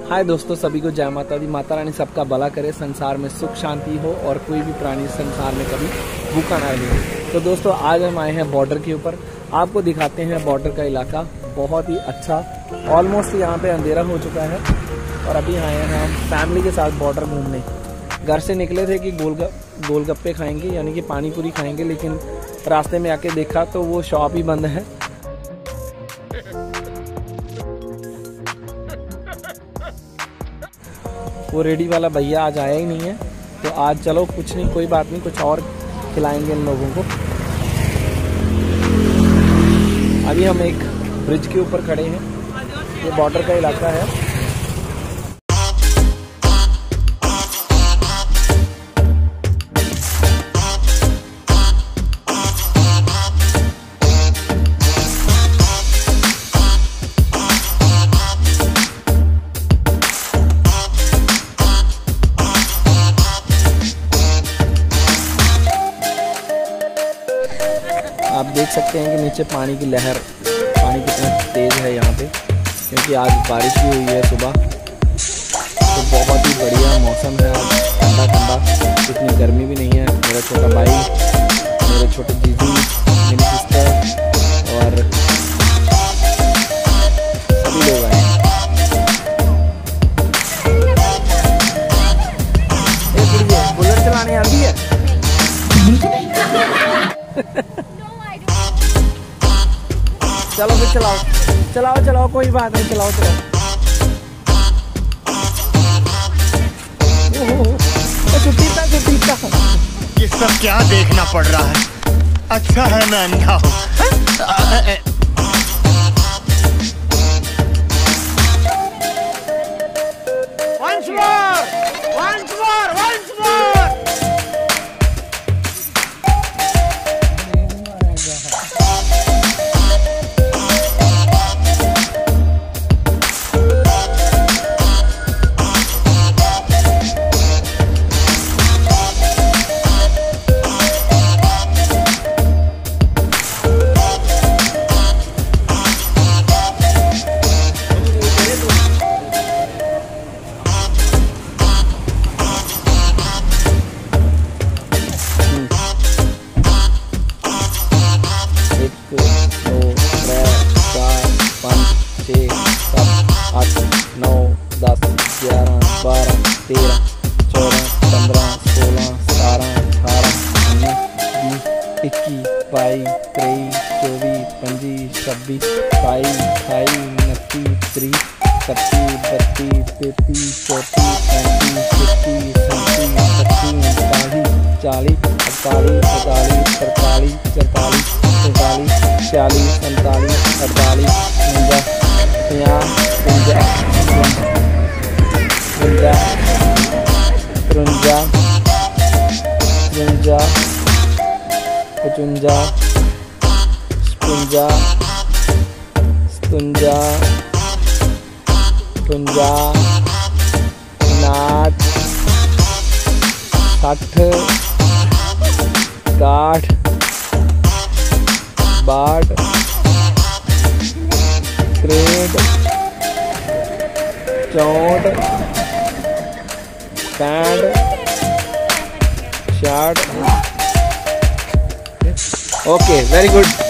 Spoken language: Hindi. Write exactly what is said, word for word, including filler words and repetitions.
हाय दोस्तों, सभी को जय माता दी। माता रानी सबका भला करे, संसार में सुख शांति हो और कोई भी प्राणी संसार में कभी भूखा ना रहे। तो दोस्तों आज हम आए हैं बॉर्डर के ऊपर, आपको दिखाते हैं बॉर्डर का इलाका। बहुत ही अच्छा, ऑलमोस्ट यहाँ पे अंधेरा हो चुका है और अभी आए हैं हम फैमिली के साथ बॉर्डर घूमने। घर से निकले थे कि गोलगप गोलगप्पे खाएंगे यानी कि पानी पूरी खाएंगे, लेकिन रास्ते में आके देखा तो वो शॉप ही बंद है। वो रेडी वाला भैया आज आया ही नहीं है, तो आज चलो कुछ नहीं, कोई बात नहीं, कुछ और खिलाएंगे इन लोगों को। अभी हम एक ब्रिज के ऊपर खड़े हैं, ये बॉर्डर का इलाका है। आप देख सकते हैं कि नीचे पानी की लहर, पानी कितना तेज है यहाँ पे, क्योंकि आज बारिश भी हुई है सुबह। तो बहुत ही बढ़िया मौसम है आज, ठंडा ठंडा, इतनी गर्मी भी नहीं है। मेरा छोटा भाई, मेरे छोटे जीजू, मेरी सिस्टर और सभी लोग आए हैं। बुलेट चलाने आती है? चलो फिर चलाओ चलाओ चलाओ, कोई बात नहीं, चलाओ चलाओ। सुटीता सुटीता, ये सब क्या देखना पड़ रहा है? अच्छा है मैं अंधा हूँ। Once more, once more, once more. तेरह चौदह पंद्रह सोलह सतारह अठारह उन्नीस बीस इक्कीस बाईस तेईस चौबीस पच्चीस छब्बीस सताईस अट्ठाईस उनतीस तीस इकतीस बत्तीस तैंतीस चौंतीस पैंतीस छत्तीस सैंतीस अड़तीस उनतालीस चालीस अड़तालीस पैंतालीस अड़तालीस चौतालीस पैंतालीस छियालीस सैंतालीस अड़तालीस उनचास पचास तिरंजा तिरंजा पचवंजा छप्पंजा सतवंजा अठवंजा उनाहठ साठ इकसठ बासठ तिरसठ चौंठ पैंठ छियासठ। Okay, very good.